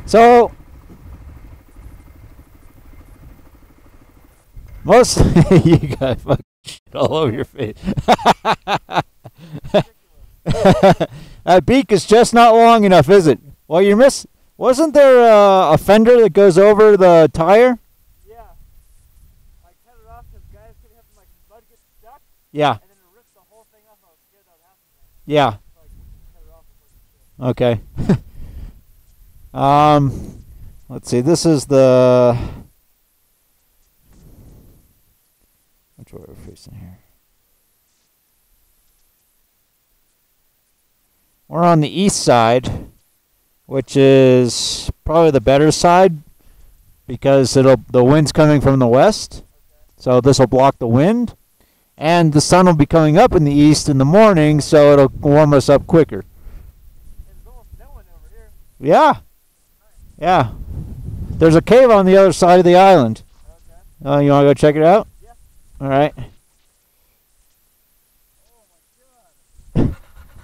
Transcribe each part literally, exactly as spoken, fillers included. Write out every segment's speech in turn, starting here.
So most you got fucking shit all over your face. That beak is just not long enough, is it? Well, you miss. Wasn't there uh, a fender that goes over the tire? Yeah. I cut it off because guys could have like mud get stuck. Yeah. And then it ripped the whole thing off. I was scared that would happen. Yeah. So I cut it off. Okay. um, let's see. This is the. Which way are we facing here? We're on the east side, which is probably the better side because it'll the wind's coming from the west, so this will block the wind, and the sun will be coming up in the east in the morning, so it'll warm us up quicker. It's almost snowing over here. Yeah, yeah. There's a cave on the other side of the island. Okay. Uh, you want to go check it out? Yeah. All right. Oh my god.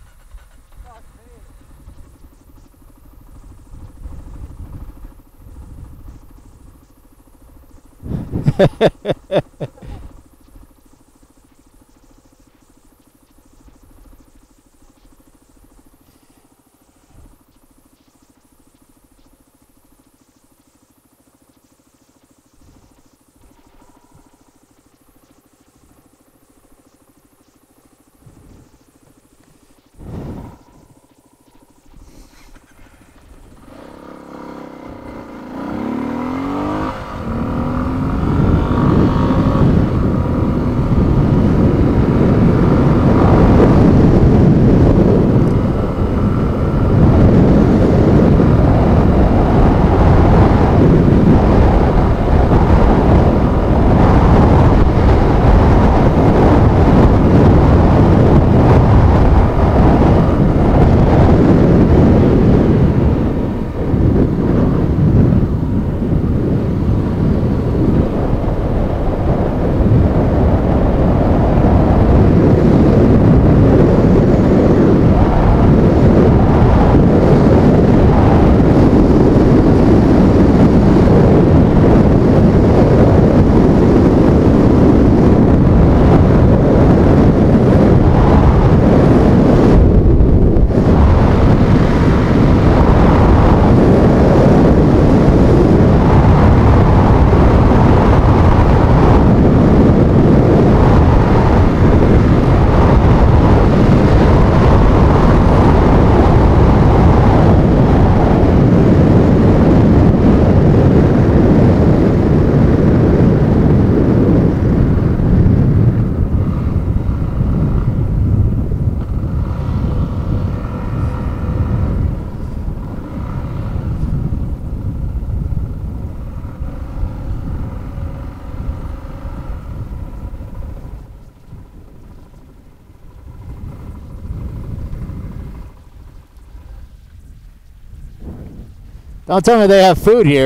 Don't tell me they have food here.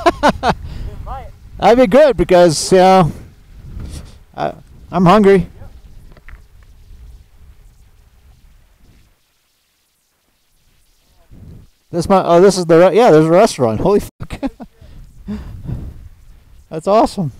That'd be good because, you know, I, I'm hungry. This might, oh, this is the, re yeah, there's a restaurant. Holy fuck. That's awesome.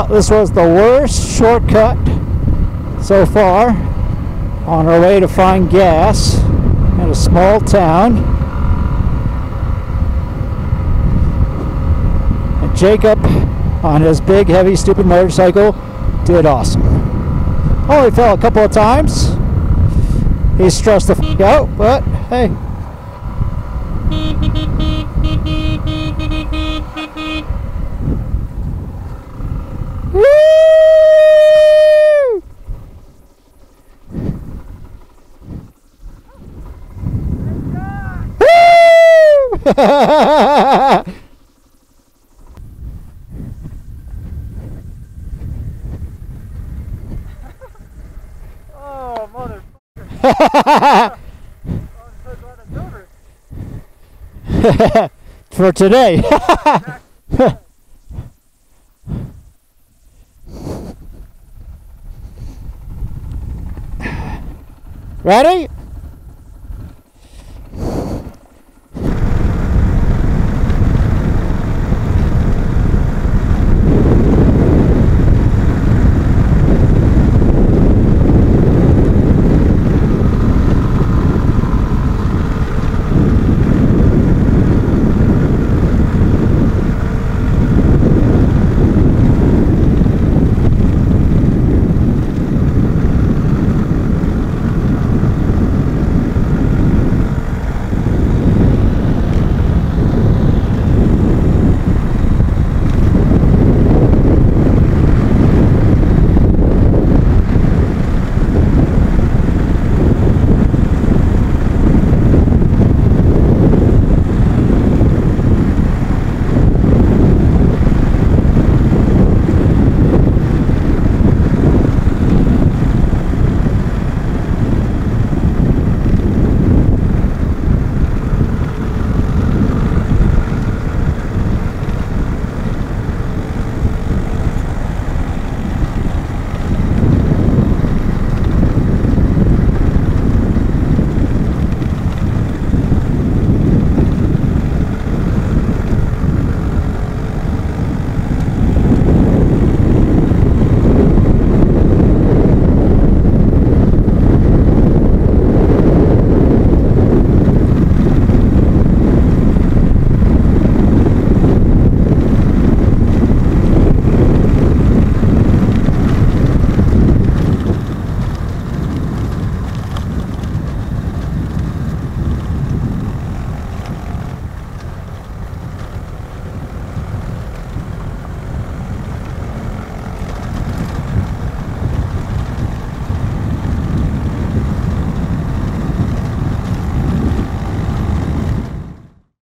Well, this was the worst shortcut so far on our way to find gas in a small town. And Jacob, on his big, heavy, stupid motorcycle, did awesome. Only fell a couple of times. He stressed the f*** out, but hey. Woo! Woo! Oh, mother. Oh, I'm so glad it's over. For today. Ready?